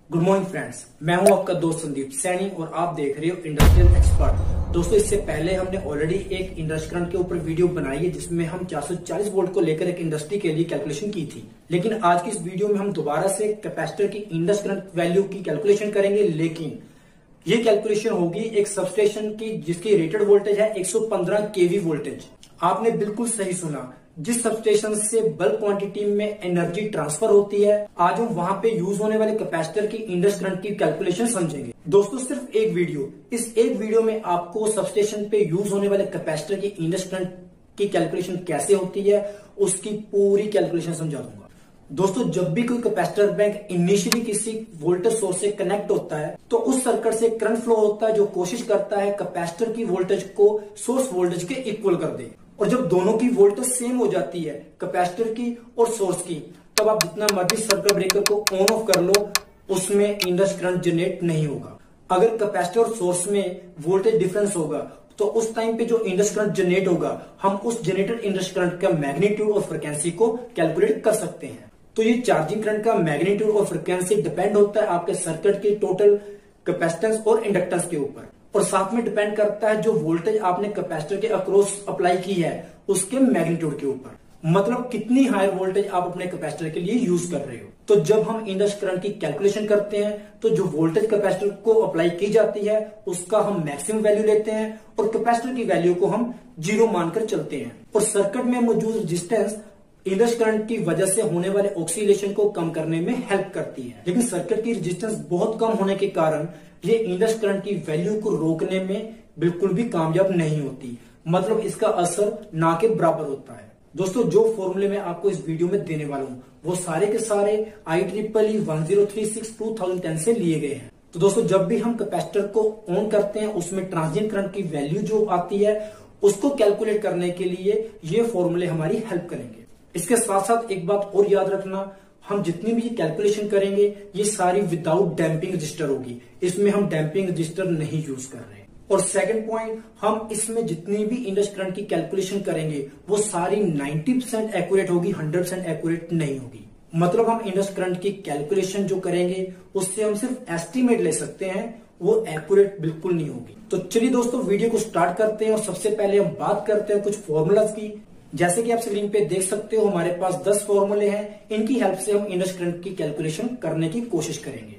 Good morning friends, मैं हूं आपका दोस्त संदीप सैनी और आप देख रहे हो इंडस्ट्रियल एक्सपर्ट। दोस्तों, इससे पहले हमने ऑलरेडी एक इंडस्ट्री करंट के ऊपर वीडियो बनाई है जिसमें हम 440 वोल्ट को लेकर एक इंडस्ट्री के लिए कैलकुलेशन की थी। लेकिन आज की इस वीडियो में हम दोबारा से कैपेसिटर की इंडस्ट्री करंट वैल्यू की कैलकुलेशन करेंगे, लेकिन ये कैलकुलेशन होगी एक सबस्टेशन की जिसकी रेटेड वोल्टेज है 115 केवी वोल्टेज। आपने बिल्कुल सही सुना, जिस सबस्टेशन से बल्क क्वांटिटी में एनर्जी ट्रांसफर होती है, आज हम वहां पे यूज होने वाले कैपेसिटर की इंडक्शन करंट की कैलकुलेशन समझेंगे। दोस्तों, सिर्फ एक वीडियो, इस एक वीडियो में आपको सबस्टेशन पे यूज होने वाले कैपेसिटर की इंडक्शन करंट की कैलकुलेशन कैसे होती है उसकी पूरी कैलकुलेशन समझा दूंगा। दोस्तों, जब भी कोई कैपेसिटर बैंक इनिशियली किसी वोल्टेज सोर्स से कनेक्ट होता है तो उस सर्किट से करंट फ्लो होता है जो कोशिश करता है कैपेसिटर की वोल्टेज को सोर्स वोल्टेज के इक्वल कर दे। और जब दोनों की वोल्टेज सेम हो जाती है, कैपेसिटर की और सोर्स की, तब आप जितना मर्जी सर्किट ब्रेकर को ऑन ऑफ कर लो, उसमें इंडक्शन करंट जनरेट नहीं होगा। अगर कैपेसिटर और सोर्स में वोल्टेज डिफरेंस होगा तो उस टाइम पे जो इंडक्शन करंट जनरेट होगा, हम उस जनरेटेड इंडक्शन करंट का मैग्नीट्यूड और फ्रीक्वेंसी को कैलकुलेट कर सकते हैं। तो ये चार्जिंग करंट का मैग्नीट्यूड और फ्रीक्वेंसी डिपेंड होता है आपके सर्किट के टोटल कैपेसिटेंस और इंडक्टेंस के ऊपर, और साथ में डिपेंड करता है जो वोल्टेज आपने कैपेसिटर के अक्रॉस अप्लाई की है उसके मैग्नीट्यूड के ऊपर, मतलब कितनी हाई वोल्टेज आप अपने कैपेसिटर के लिए यूज कर रहे हो। तो जब हम इंडक्शन करंट की कैलकुलेशन करते हैं तो जो वोल्टेज कैपेसिटर को अप्लाई की जाती है उसका हम मैक्सिमम वैल्यू लेते हैं और कैपेसिटर की वैल्यू को हम 0 मानकर चलते हैं। और सर्किट में मौजूद रेजिस्टेंस इंडक्शन करंट की वजह से होने वाले ऑक्सीलेशन को कम करने में हेल्प करती है, लेकिन सर्किट की रेजिस्टेंस बहुत कम होने के कारण ये इंडक्शन करंट की वैल्यू को रोकने में बिल्कुल भी कामयाब नहीं होती, मतलब इसका असर ना के बराबर होता है। दोस्तों, जो फॉर्मूले मैं आपको इस वीडियो में देने वाला हूं वो सारे के सारे IEEE 1036/2010 से लिए गए हैं। तो दोस्तों, जब भी हम कैपेसिटर को ऑन करते हैं उसमें ट्रांजिएंट करंट की वैल्यू जो आती है उसको कैलकुलेट करने के लिए ये फॉर्मूले हमारी हेल्प करेंगे। इसके साथ साथ एक बात और याद रखना, हम जितनी भी कैलकुलेशन करेंगे ये सारी विदाउट डैम्पिंग रजिस्टर होगी, इसमें हम डैम्पिंग रजिस्टर नहीं यूज कर रहे। और सेकंड पॉइंट, हम इसमें जितनी भी इंडक्शन करंट की कैलकुलेशन करेंगे वो सारी 90% एक्यूरेट होगी, 100% एक्यूरेट नहीं होगी। मतलब हम इंडक्शन करंट की कैलकुलेशन जो करेंगे उससे हम सिर्फ एस्टिमेट ले सकते हैं, वो एक्यूरेट बिल्कुल नहीं होगी। तो चलिए दोस्तों, वीडियो को स्टार्ट करते हैं और सबसे पहले हम बात करते हैं कुछ फॉर्मूलाज की। जैसे कि आप स्क्रीन पे देख सकते हो हमारे पास 10 फॉर्मूले हैं, इनकी हेल्प से हम इंडक्शन करंट की कैलकुलेशन करने की कोशिश करेंगे।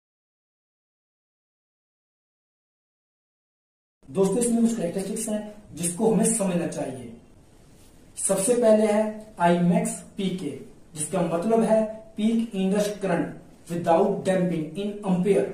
दोस्तों, इसमें कुछ कैरेक्टरिस्टिक्स हैं जिसको हमें समझना चाहिए। सबसे पहले है Imax PK, जिसका मतलब है peak induction current without damping in ampere,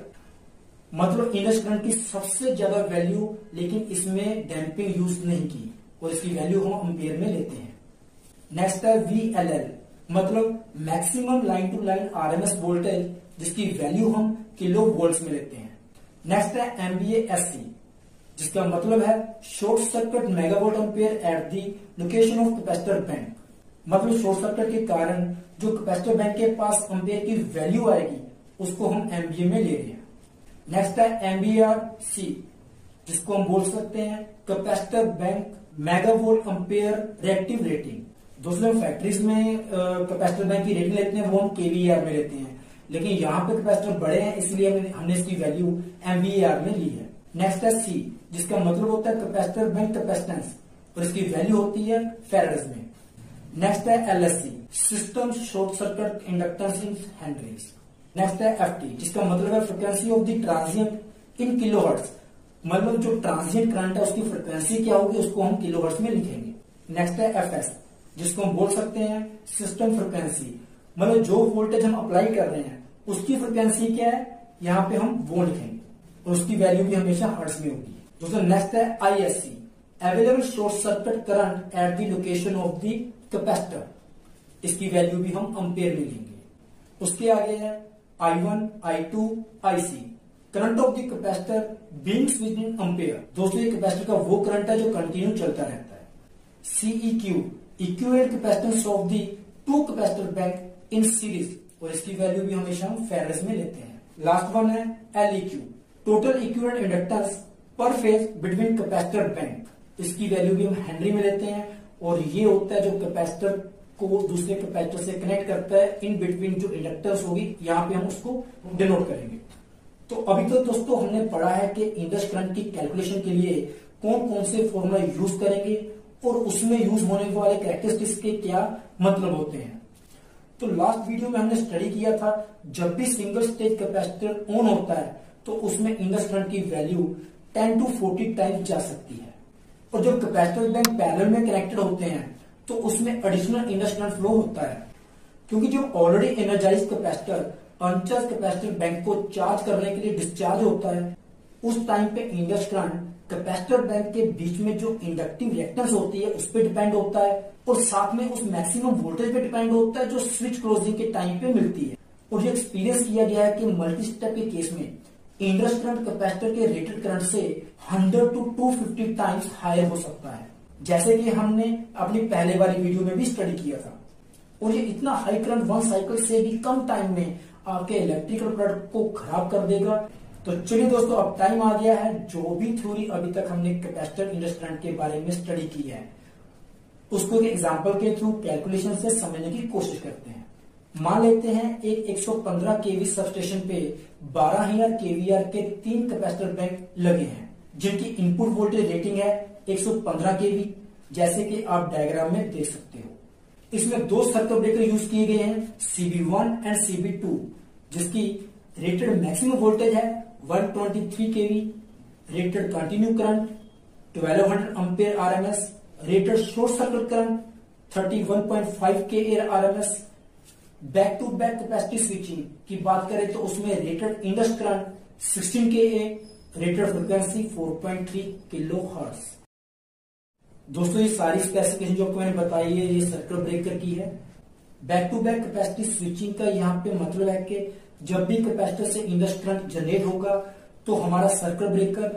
मतलब इंडक्शन करंट की सबसे ज्यादा वैल्यू, लेकिन इसमें डैम्पिंग यूज नहीं की और इसकी वैल्यू हम एम्पियर में लेते हैं। नेक्स्ट है VLL, मतलब maximum line to line RMS voltage, जिसकी वैल्यू हम किलो वोल्ट्स में लेते हैं। नेक्स्ट है MVA/SC, जिसका मतलब है short circuit megawatt ampere at the location of capacitor bank, मतलब शॉर्ट सर्किट के कारण जो कैपेसिटर बैंक के पास एम्पियर की वैल्यू आएगी उसको हम MVA में ले रहे हैं। नेक्स्ट है MVRC, जिसको हम बोल सकते हैं capacitor bank megawatt ampere reactive rating. दोस्तों, फैक्ट्रीज में कैपेसिटर बैंक की रेटिंग लेते हैं वो हम kVAR में लेते हैं, लेकिन यहाँ पे कैपेसिटर बड़े हैं इसलिए हमने इसकी वैल्यू MVAR में ली है। नेक्स्ट है C, जिसका मतलब होता है कैपेसिटर बैंक कैपेसिटेंस और इसकी वैल्यू होती है फैराड्स में। नेक्स्ट है LSC, system short circuit inductance in henries. Next है FT, जिसका मतलब है frequency of the transient in kilohertz, मतलब जो ट्रांजिएंट करंट है उसकी फ्रिक्वेंसी क्या होगी उसको हम किलोहर्ट्ज में लिखेंगे। नेक्स्ट है FS, जिसको हम बोल सकते हैं सिस्टम फ्रिक्वेंसी, मतलब जो वोल्टेज हम अप्लाई कर रहे हैं उसकी फ्रिक्वेंसी क्या है, यहाँ पे हम वो लिखेंगे और उसकी वैल्यू भी हमेशा हर्ट्ज में होगी। दोस्तों, नेक्स्ट है ISC, available short circuit current at the location of the capacitor, इसकी वैल्यू भी हम एम्पियर में लेंगे। उसके आगे है I1, I2, IC, current of the capacitor being with in ampere. दोस्तों, ये कैपेसिटर का वो करंट है जो कंटिन्यू चलता रहता है। CEQ, equivalent capacitance of the two capacitor bank in series, और इसकी वैल्यू भी हमेशा हम फैराड्स में लेते हैं। लास्ट वन है LEQ, total equivalent inductance per phase between capacitor bank, इसकी वैल्यू भी हम हेनरी में लेते हैं और ये होता है जो कैपेसिटर को दूसरे कैपेसिटर से कनेक्ट करता है, इन बिटवीन जो इंडक्टेंस होगी यहाँ पे हम उसको डिनोट करेंगे। तो अभी तो दोस्तों हमने पढ़ा है कि इंडक्शन करंट की कैलकुलेशन के लिए कौन कौन से फॉर्मूला यूज करेंगे और उसमें यूज होने वाले कैरेक्टरिस्टिक्स के क्या मतलब होते हैं। तो लास्ट वीडियो में हमने स्टडी किया था, जब भी सिंगल स्टेज कैपेसिटर ऑन होता है तो उसमें इंडक्शन करंट की वैल्यू 10 to 40 टाइम्स जा सकती है, और जब कैपेसिटर बैंक पैरेलल में कनेक्टेड होते हैं तो उसमें एडिशनल इंडक्शन करंट फ्लो होता है, क्योंकि जो already energize capacitor uncharge capacitor bank को चार्ज करने के लिए डिस्चार्ज होता है, उस टाइम पे इंडक्शन करंट कैपेसिटर बैंक के बीच में जो इंडक्टिव रिएक्टेंस होती है उस पर डिपेंड होता है, और साथ में उस मैक्सिमम वोल्टेज पे डिपेंड होता है जो स्विच क्लोजिंग के टाइम पे मिलती है। और ये एक्सपीरियंस किया गया है कि मल्टी स्टेप के केस में इंडक्शन करंट कैपेसिटर के रेटेड करंट से 100 to 250 टाइम्स हायर हो सकता है, जैसे कि हमने अपनी पहले वाली वीडियो में भी स्टडी किया था। और ये इतना हाई करंट 1 साइकिल से भी कम टाइम में आपके इलेक्ट्रिकल प्रोडक्ट को खराब कर देगा। तो चलिए दोस्तों, अब टाइम आ गया है, जो भी थ्योरी अभी तक हमने कैपेसिटर इंडक्शन करंट के बारे में स्टडी की है उसको एक एग्जांपल के थ्रू कैलकुलेशन से समझने की कोशिश करते हैं। मान लेते हैं एक 115 केवी सबस्टेशन पे 12000 केवीआर के 3 कैपेसिटर बैंक लगे हैं, जिनकी इनपुट वोल्टेज रेटिंग है 115 केवी, जैसे कि आप डायग्राम में देख सकते हो। इसमें 2 सर्किट ब्रेकर यूज किए गए हैं, CB1 एंड CB2, जिसकी रेटेड मैक्सिमम वोल्टेज है 123 kV, rated continue current 1200 ampere RMS, rated short circuit current 31.5 K RMS. Back to back capacity switching की बात करें तो उसमें रेटेड इंडक्शन करंट 16 के, रेटेड फ्रीक्वेंसी 4.3 किलो हर्ट्ज। दोस्तों ये सारी स्पेसिफिकेशन जो आपको मैंने बताई है ये सर्किट ब्रेकर की है। Back to back capacity switching का यहाँ पे मतलब है कि जब भी कैपेसिटर से इंडक्शन करंट जनरेट होगा तो हमारा सर्किट ब्रेकर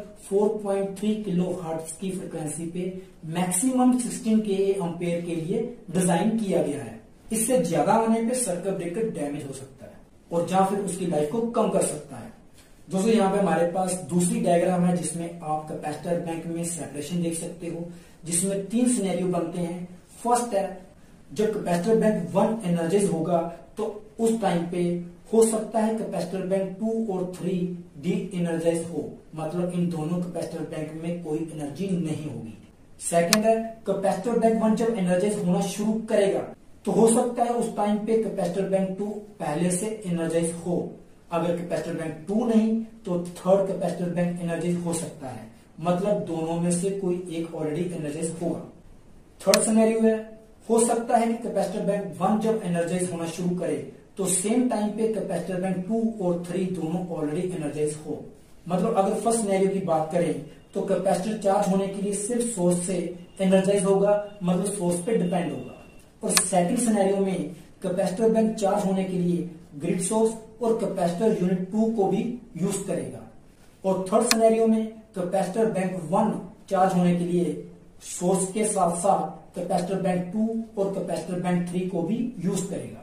4.3 किलो हर्ट्ज की फ्रीक्वेंसी पे मैक्सिमम 16 के एम्पीयर के लिए डिजाइन किया गया है। इससे ज्यादा आने पे सर्किट ब्रेकर डैमेज हो सकता है और जहां फिर उसकी लाइफ को कम कर सकता है। दोस्तों यहाँ पे हमारे पास दूसरी डायग्राम है जिसमें आप कैपेसिटर बैंक में सेपरेशन देख सकते हो, जिसमें 3 सिनेरियो बनते हैं। फर्स्ट है जब कैपेसिटर बैंक 1 एनर्जाइज होगा तो उस टाइम पे हो सकता है कैपेसिटर बैंक 2 और 3 डी एनर्जाइज हो, मतलब इन दोनों कैपेसिटर बैंक में कोई एनर्जी नहीं होगी। सेकंड है कैपेसिटर बैंक 1 जब एनर्जाइज होना शुरू करेगा तो हो सकता है उस टाइम पे कैपेसिटर बैंक 2 पहले से एनर्जाइज हो। अगर कैपेसिटर बैंक 2 नहीं तो थर्ड कैपेसिटर बैंक एनर्जाइज हो सकता है, मतलब दोनों में से कोई एक ऑलरेडी एनर्जाइज होगा। थर्ड सिनेरियो है हो सकता है कि कैपेसिटर बैंक 1 जब एनर्जाइज होना शुरू करे तो सेम टाइम पे कैपेसिटर बैंक 2 और 3 दोनों ऑलरेडी एनर्जाइज हो। मतलब अगर फर्स्ट सिनेरियो की बात करें तो कैपेसिटर चार्ज होने के लिए सिर्फ सोर्स से एनर्जाइज होगा, मतलब सोर्स पे डिपेंड होगा। और सेकंड सिनेरियो में कैपेसिटर बैंक चार्ज होने के लिए ग्रिड सोर्स और कैपेसिटर यूनिट 2 को भी यूज करेगा। और थर्ड सिनेरियो में कैपेसिटर बैंक 1 चार्ज होने के लिए सोर्स के साथ साथ कैपेसिटर बैंक 2 और कैपेसिटर बैंक 3 को भी यूज करेगा।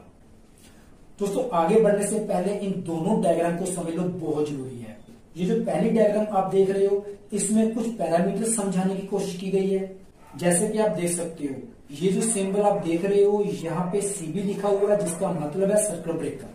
दोस्तों आगे बढ़ने से पहले इन दोनों डायग्राम को समझ लो, बहुत जरूरी है। ये जो पहली डायग्राम आप देख रहे हो इसमें कुछ पैरामीटर समझाने की कोशिश की गई है, जैसे कि आप देख सकते हो ये जो सिंबल आप देख रहे हो यहाँ पे CB लिखा हुआ है, जिसका मतलब है सर्किट ब्रेकर।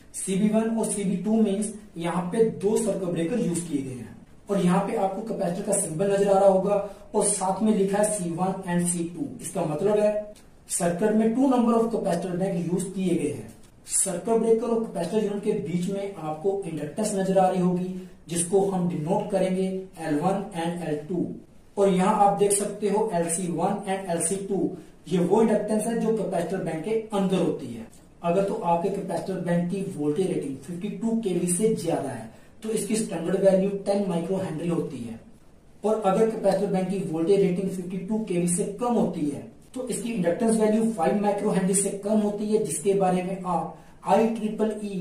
CB1 और CB2 मीन्स यहाँ पे 2 सर्किट ब्रेकर यूज किए गए हैं, और यहाँ पे आपको कैपेसिटर का सिंबल नजर आ रहा होगा और साथ में लिखा है C1 एंड C2। इसका मतलब है सर्किट में 2 number of capacitor bank use किए गए हैं। सर्किट ब्रेकर और कैपेसिटर यूनिट के बीच में आपको इंडक्टेंस नजर आ रही होगी, जिसको हम डिनोट करेंगे L1 एंड L2। और यहाँ आप देख सकते हो LC1 एंड LC2, ये वो इंडक्टेंस है जो कैपेसिटर बैंक के अंदर होती है। अगर तो आपके कैपेसिटर बैंक की वोल्टेज रेटिंग 52 केवी से ज्यादा है तो इसकी स्टैंडर्ड वैल्यू 10 माइक्रो हेनरी होती है, और अगर कैपेसिटर बैंक की वोल्टेज रेटिंग 52 केवी से कम होती है तो इसकी इंडक्टेंस वैल्यू 5 माइक्रो हेनरी से कम होती है, जिसके बारे में आप IEEE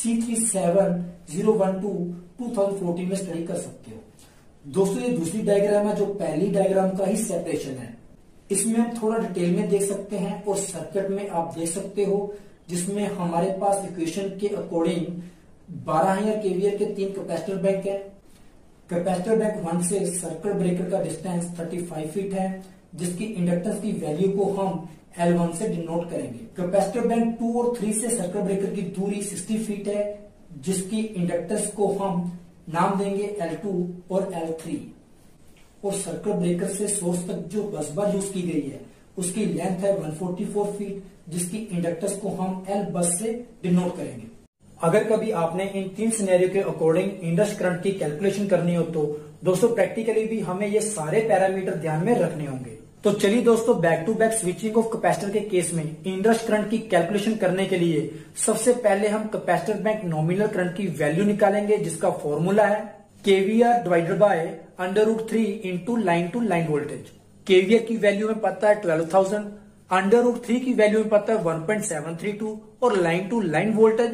C37012 2014 में स्टडी कर सकते हो। दोस्तों ये दूसरी डायग्राम है जो पहली डायग्राम का ही सेपरेशन है। इसमें हम थोड़ा डिटेल में देख सकते हैं और सर्किट में आप देख सकते हो, जिसमें हमारे पास इक्वेशन के अकॉर्डिंग 12000 केवीआर के 3 कैपेसिटर बैंक है। कैपेसिटर बैंक 1 से सर्किट ब्रेकर का डिस्टेंस 35 फीट है, जिसकी इंडक्टेंस की वैल्यू को हम L1 से डिनोट करेंगे। कैपेसिटर बैंक 2 और 3 से सर्किट ब्रेकर की दूरी 60 फीट है, जिसकी इंडक्टेंस को हम नाम देंगे L2 और L3। और सर्किट ब्रेकर से सोर्स तक जो बस बार यूज की गई है उसकी लेंथ है 144 फीट, जिसकी इंडक्टेंस को हम L बस से डिनोट करेंगे। अगर कभी आपने इन 3 सिनेरियो के अकॉर्डिंग इंडक्शन करंट की कैलकुलेशन करनी हो तो दोस्तों प्रैक्टिकली भी हमें ये सारे पैरामीटर ध्यान में रखने होंगे। तो चलिए दोस्तों, back to back switching of capacitor के केस में इंडक्शन करंट की कैलकुलेशन करने के लिए सबसे पहले हम कैपेसिटर बैंक नॉमिनल करंट की वैल्यू निकालेंगे, जिसका फॉर्मूला है kVAR divided by √3 into line to line voltage. KVAR की वैल्यू में पता है 12,000, √3 की वैल्यू में पता है 1.732 और line to line voltage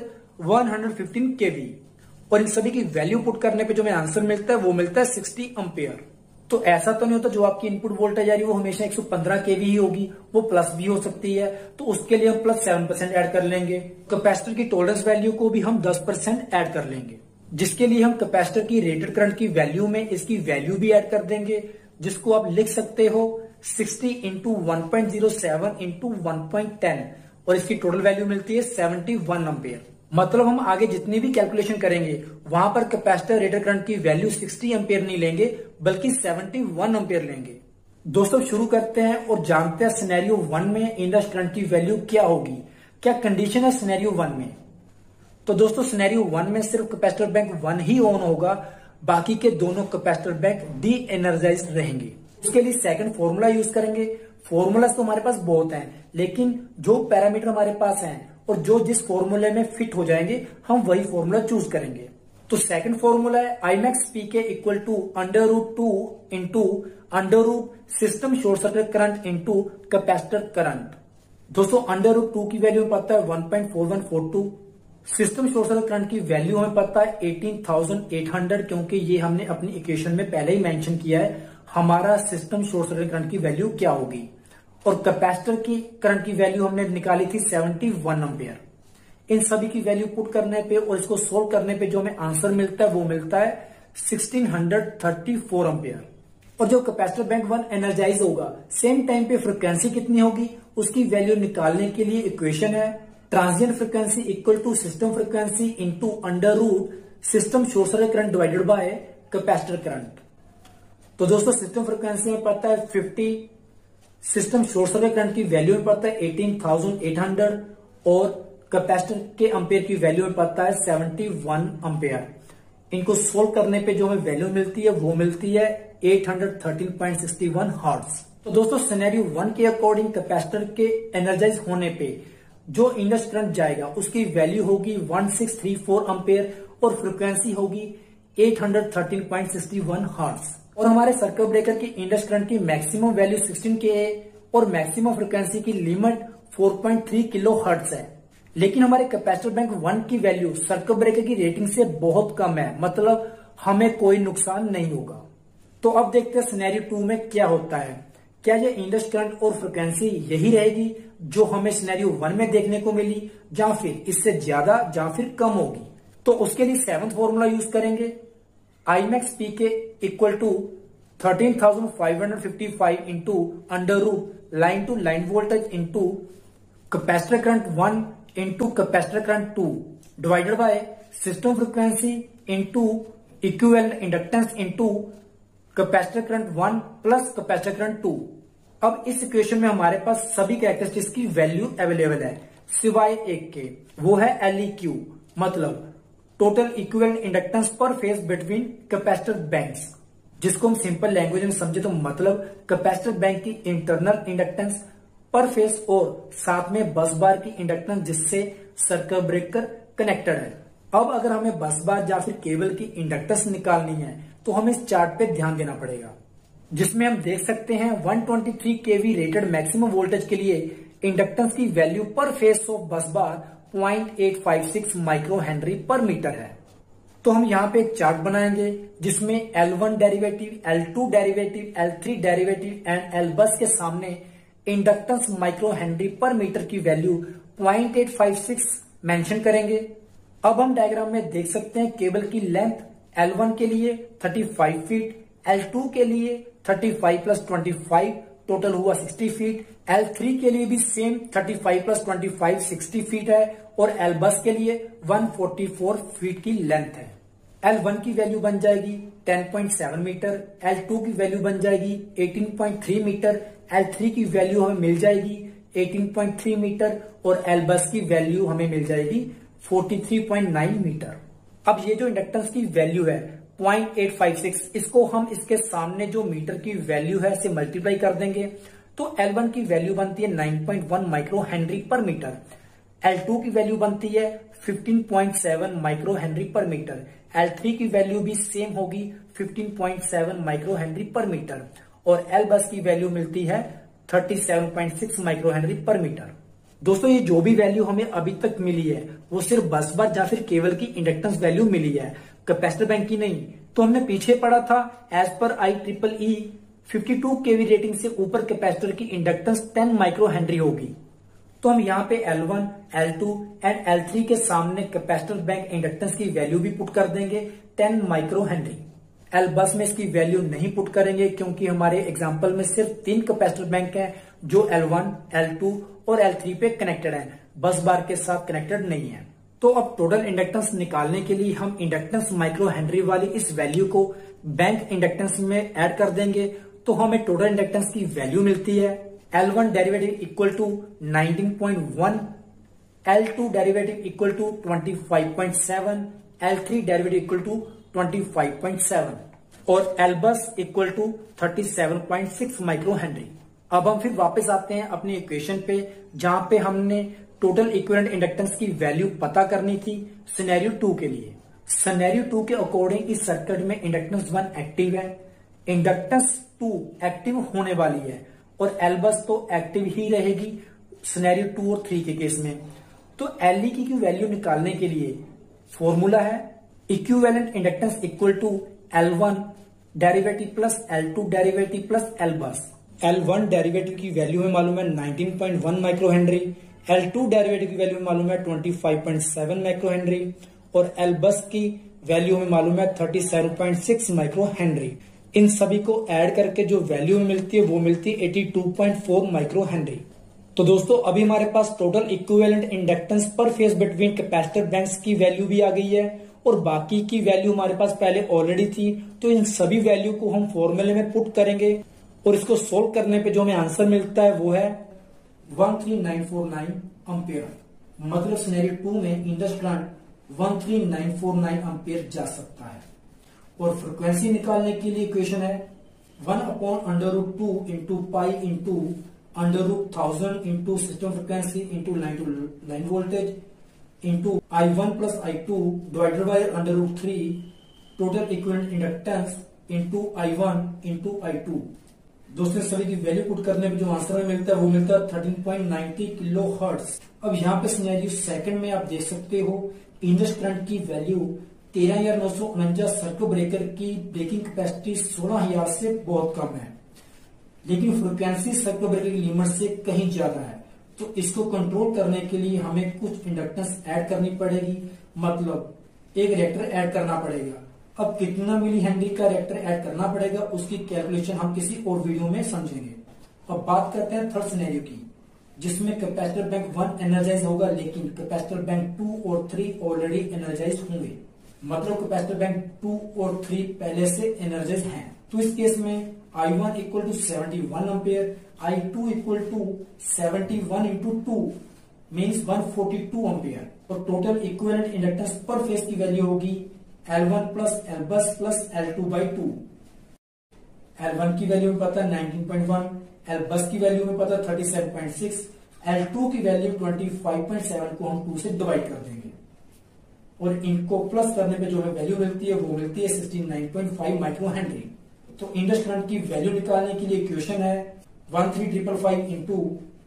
115 kV. और इन सभी की वैल्यू पुट करने पे जो हमें आंसर मिलता है वो मिलता है 60 एम्पियर। तो ऐसा तो नहीं होता जो आपकी इनपुट वोल्टेज आ रही है वो हमेशा 115 केवी ही होगी, वो प्लस भी हो सकती है। तो उसके लिए हम प्लस 7% ऐड कर लेंगे। कैपेसिटर की टॉलरेंस वैल्यू को भी हम 10% ऐड कर लेंगे, जिसके लिए हम कैपेसिटर की रेटेड करंट की वैल्यू में इसकी वैल्यू भी ऐड कर देंगे, जिसको आप लिख सकते हो 60 इंटू 1.07 इंटू 1.10 और इसकी टोटल वैल्यू मिलती है 71 एम्पियर। मतलब हम आगे जितनी भी कैलकुलेशन करेंगे वहां पर कैपेसिटर रेटेड करंट की वैल्यू 60 एम्पियर नहीं लेंगे बल्कि 71 एम्पियर लेंगे। दोस्तों शुरू करते हैं और जानते हैं सिनेरियो 1 में इंडक्शन करंट की वैल्यू क्या होगी, क्या कंडीशन है सिनेरियो 1 में। तो दोस्तों सिनेरियो 1 में सिर्फ कैपेसिटर बैंक 1 ही ऑन होगा, बाकी के दोनों कैपेसिटर बैंक डी एनर्जाइज रहेंगे। उसके लिए सेकंड फॉर्मूला यूज करेंगे। फॉर्मूला तो हमारे पास बहुत हैं, लेकिन जो पैरामीटर हमारे पास हैं और जो जिस फॉर्मूले में फिट हो जाएंगे हम वही फॉर्मूला चूज करेंगे। तो सेकंड फॉर्मूला है Imax PK equal to √2 into √ system short circuit current into capacitor current. दोस्तों √2 की वैल्यू हमें पता है 1.4142, सिस्टम शॉर्ट सर्किट करंट की वैल्यू हमें पता है 18,800, क्योंकि ये हमने अपनी इक्वेशन में पहले ही मेंशन किया है हमारा सिस्टम शॉर्ट सर्किट करंट की वैल्यू क्या होगी। और कैपेसिटर की करंट की वैल्यू हमने निकाली थी 71 एम्पियर। इन सभी की वैल्यू पुट करने पे और इसको सोल्व करने पे जो हमें आंसर मिलता है वो मिलता है 1634 एम्पियर। और जो कैपेसिटर बैंक 1 एनर्जाइज होगा सेम टाइम पे फ्रिक्वेंसी कितनी होगी उसकी वैल्यू निकालने के लिए इक्वेशन है transient frequency equal to system frequency into √ system short circuit current divided by capacitor current. तो दोस्तों सिस्टम फ्रिक्वेंसी में पता है 50, सिस्टम शॉर्ट सर्किट करंट की वैल्यू में पता है 18,800 और कैपेसिटर के एम्पियर की वैल्यू में पता है 71 एम्पियर। इनको सोल्व करने पे जो हमें वैल्यू मिलती है वो मिलती है 813.61 हर्ट्ज। तो दोस्तों सिनेरियो 1 के अकॉर्डिंग कैपेसिटर के एनर्जाइज होने पे जो इंडक्शन करंट जाएगा उसकी वैल्यू होगी 1634 एम्पियर और फ्रीक्वेंसी होगी 813.61 हर्ट्ज। और हमारे सर्किट ब्रेकर की इंडक्शन करंट की मैक्सिमम वैल्यू 16 के और मैक्सिमम फ्रीक्वेंसी की लिमिट 4.3 किलो हर्ट्ज है। लेकिन हमारे कैपेसिटर बैंक 1 की वैल्यू सर्किट ब्रेकर की रेटिंग से बहुत कम है, मतलब हमें कोई नुकसान नहीं होगा। तो अब देखते हैं सिनेरियो 2 में क्या होता है। क्या ये इंडक्शन करंट और फ्रीक्वेंसी यही रहेगी जो हमें सिनेरियो 1 में देखने को मिली, या फिर इससे ज्यादा या फिर कम होगी। तो उसके लिए 7th फॉर्मूला यूज करेंगे Imax PK equal to 13,555 into √ line to line voltage into capacitor current 1 into capacitor current 2 divided by system frequency into equivalent inductance into capacitor current 1 plus capacitor current 2। अब इस equation में हमारे पास सभी characteristics की value available है सिवाय एक के, वो है LEQ, मतलब total equivalent inductance per phase between capacitor banks, जिसको हम सिंपल लैंग्वेज में समझे तो मतलब कैपेसिटर बैंक की इंटरनल इंडक्टेंस पर फेज और साथ में बस बार की इंडक्टेंस जिससे सर्किट ब्रेकर कनेक्टेड है। अब अगर हमें बस बार या फिर केबल की इंडक्टेंस निकालनी है तो हमें इस चार्ट पे ध्यान देना पड़ेगा, जिसमें हम देख सकते हैं 123 kV रेटेड मैक्सिमम वोल्टेज के लिए इंडक्टेंस की वैल्यू पर phase of bus bar 0.856 micro henry per metre है। तो हम यहाँ पे एक चार्ट बनाएंगे जिसमें L1 derivative, L2 derivative, L3 derivative and L bus के सामने inductance micro henry per metre की वैल्यू 0.856 मेंशन करेंगे। अब हम डायग्राम में देख सकते हैं केबल की लेंथ L1 के लिए 35 फीट, L2 के लिए 35 + 25 टोटल हुआ 60 फीट। L3 के लिए भी सेम 35 प्लस 25 60 फीट है और L बस के लिए 144 फीट की लेंथ है। L1 की वैल्यू बन जाएगी 10.7 मीटर, L2 की वैल्यू बन जाएगी 18.3 मीटर, L3 की वैल्यू हमें मिल जाएगी 18.3 मीटर और L बस की वैल्यू हमें मिल जाएगी 43.9 मीटर। अब ये जो इंडक्टेंस की वैल्यू है 0.856, इसको हम इसके सामने जो मीटर की वैल्यू है इसे मल्टीप्लाई कर देंगे तो L1 की वैल्यू बनती है 9.1 micro henry per metre, L2 की वैल्यू बनती है 15.7 micro henry per metre, L3 की वैल्यू भी सेम होगी 15.7 माइक्रो हेनरी पर मीटर और L बस की वैल्यू मिलती है 37.6 माइक्रो हेनरी पर मीटर। दोस्तों ये जो भी वैल्यू हमें अभी तक मिली है वो सिर्फ बस बार या फिर केवल की इंडक्टेंस वैल्यू मिली है, कैपेसिटर बैंक की नहीं। तो हमने पीछे पढ़ा था as per IEEE 52 kV rating से ऊपर कैपेसिटर की इंडक्टेंस 10 माइक्रो हेनरी होगी। तो हम यहाँ पे L1, L2 एंड L3 के सामने कैपेसिटर बैंक इंडक्टेंस की वैल्यू भी पुट कर देंगे 10 माइक्रो हेनरी। L बस में इसकी वैल्यू नहीं पुट करेंगे क्योंकि हमारे एग्जाम्पल में सिर्फ 3 कैपेसिटर बैंक हैं जो L1, L2 और L3 पे कनेक्टेड हैं, बस बार के साथ कनेक्टेड नहीं है। तो अब टोटल इंडक्टेंस निकालने के लिए हम इंडक्टेंस माइक्रो हेनरी वाली इस वैल्यू को बैंक इंडक्टेंस में ऐड कर देंगे तो हमें टोटल इंडक्टेंस की वैल्यू मिलती है L1 derivative equal to 19.1, L2 derivative equal to 25.7, L3 derivative equal to 25.7 और L बस इक्वल टू 37.6 माइक्रो हेनरी। अब हम फिर वापस आते हैं अपनी इक्वेशन पे जहां पे हमने टोटल इक्विवेलेंट इंडक्टेंस की वैल्यू पता करनी थी सिनेरियो 2 के लिए। सिनेरियो 2 के अकॉर्डिंग इस सर्किट में इंडक्टेंस 1 एक्टिव है, इंडक्टेंस 2 एक्टिव होने वाली है और L बस तो एक्टिव ही रहेगी सिनेरियो 2 और 3 के केस में। तो L की वैल्यू निकालने के लिए फॉर्मूला है equivalent inductance equal to L1 derivative plus L2 derivative plus L bus. L1 derivative की वैल्यू में मालूम है 19.1 माइक्रो हेनरी, L2 डेरिवेटिव की वैल्यू में मालूम है 25.7 माइक्रो हेनरी और L बस की वैल्यू में मालूम है 37.6 माइक्रो हेनरी। इन सभी को ऐड करके जो वैल्यू मिलती है वो मिलती है 82.4 माइक्रो हेनरी। तो दोस्तों अभी हमारे पास total equivalent inductance per phase between capacitor banks की वैल्यू भी आ गई है और बाकी की वैल्यू हमारे पास पहले ऑलरेडी थी। तो इन सभी वैल्यू को हम फॉर्मूले में पुट करेंगे और इसको सोल्व करने पे जो हमें आंसर मिलता है वो है 13949 एम्पियर। मतलब सिनेरियो 2 में इंडक्शन करंट 13949 एम्पियर जा सकता है। और फ्रीक्वेंसी निकालने के लिए इक्वेशन है 1/√2 into pi into √1000 into system frequency into line to line voltage into I1 plus I2 divided by √3 total equivalent inductance into I1 into I2। दोस्तों सभी की वैल्यू पुट करने पे जो आंसर में मिलता है वो मिलता है 13.90 किलो हर्ट्ज। अब यहाँ पे सिनेरियो सेकंड में आप देख सकते हो इंडक्शन करंट की वैल्यू 13,949 सर्किट ब्रेकर की ब्रेकिंग कैपेसिटी 16,000 से बहुत कम है, लेकिन फ्रीक्वेंसी सर्किट ब्रेकर की लिमिट से कहीं ज्यादा है। तो इसको कंट्रोल करने के लिए हमें कुछ इंडक्टेंस ऐड करनी पड़ेगी, मतलब एक रिएक्टर ऐड करना पड़ेगा। अब कितना मिली हेनरी का रिएक्टर ऐड करना पड़ेगा उसकी कैलकुलेशन हम किसी और वीडियो में समझेंगे। अब बात करते हैं थर्ड सिनेरियो की जिसमें कैपेसिटर बैंक 1 एनर्जाइज होगा लेकिन कैपेसिटर बैंक 2 और 3 ऑलरेडी एनर्जाइज होंगे। मतलब कैपेसिटर बैंक 2 और 3 पहले से एनर्जाइज हैं। तो इस केस में I1 equal to 71 ampere, I2 equal to 71 into 2 means 142 ampere और total equivalent inductance per phase की वैल्यू होगी L1 प्लस L बस प्लस L2/2। L1 की वैल्यू में पता है 19.1, L बस की वैल्यू में पता है 37.6, L2 की वैल्यू 25.7 को हम 2 से डिवाइड कर देंगे और इनको प्लस करने पे जो हमें वैल्यू मिलती है वो मिलती है 69.5 माइक्रो हेनरी। तो इंडक्शन करंट की वैल्यू निकालने के लिए इक्वेशन है 13555 into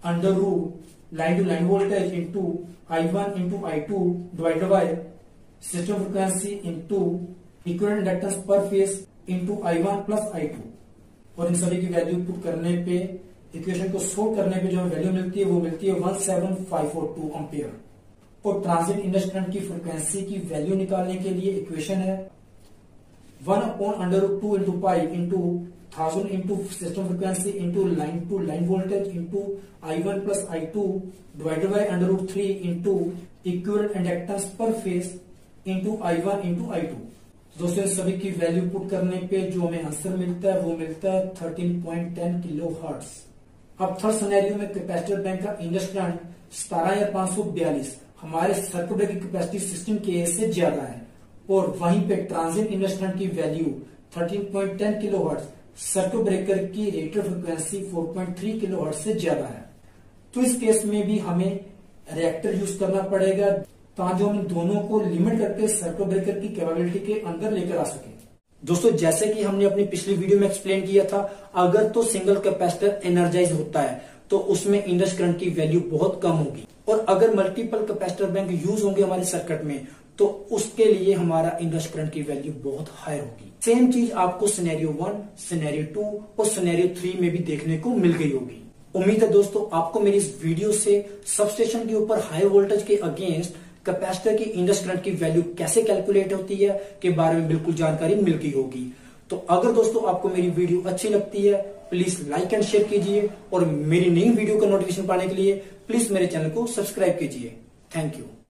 √ line to line voltage into I1 into I2 divided by system frequency into equivalent inductance per phase into I1 plus I2 और इन सभी की वैल्यू पुट करने पे इक्वेशन को सोल्व करने पे जो वैल्यू मिलती है वो मिलती है 17542 एम्पियर। और ट्रांजिट इंडक्शन करंट की फ्रीक्वेंसी की वैल्यू निकालने के लिए इक्वेशन है 1/√2 into pi into 1000 into system frequency into line to line voltage into I1 plus I2 divided by √3 into equivalent inductance per phase into I1 into I2। दोस्तों सभी की value put करने पे जो हमें आंसर मिलता है वो मिलता है 13.10 किलो हर्ट्ज। अब थर्ड सिनेरियो में कैपेसिटर बैंक का इंडक्शन करंट 17,542 हमारे सर्किट ब्रेकर की कैपेसिटी 16 kA से ज्यादा है और वहीं पे ट्रांजिएंट इंडक्शन करंट की value 13.10 kilo hertz, circuit breaker की रेटेड फ्रिक्वेंसी 4.3 किलो हर्ट्ज से ज्यादा है। तो इस केस में भी हमें रिएक्टर यूज करना पड़ेगा ताकि हम दोनों को लिमिट करके सर्किट ब्रेकर की कैपेबिलिटी के अंदर लेकर आ सके। दोस्तों जैसे कि हमने अपनी पिछली वीडियो में एक्सप्लेन किया था, अगर तो सिंगल कैपेसिटर एनर्जाइज होता है तो उसमें इंडक्शन करंट की वैल्यू बहुत कम होगी, और अगर मल्टीपल कैपेसिटर बैंक यूज होंगे हमारे सर्किट में तो उसके लिए हमारा इंडक्शन करंट की वैल्यू बहुत हाई होगी। सेम चीज आपको सिनेरियो 1, सिनेरियो 2 और सिनेरियो 3 में भी देखने को मिल गई होगी। उम्मीद है दोस्तों आपको मेरी इस वीडियो से सबस्टेशन के ऊपर हाई वोल्टेज के अगेंस्ट कैपेसिटर की इंडक्शन करंट की वैल्यू कैसे कैलकुलेट होती है के बारे में बिल्कुल जानकारी मिल गई होगी। तो अगर दोस्तों आपको मेरी वीडियो अच्छी लगती है प्लीज लाइक एंड शेयर कीजिए, और मेरी नई वीडियो का नोटिफिकेशन पाने के लिए प्लीज मेरे चैनल को सब्सक्राइब कीजिए। Thank you.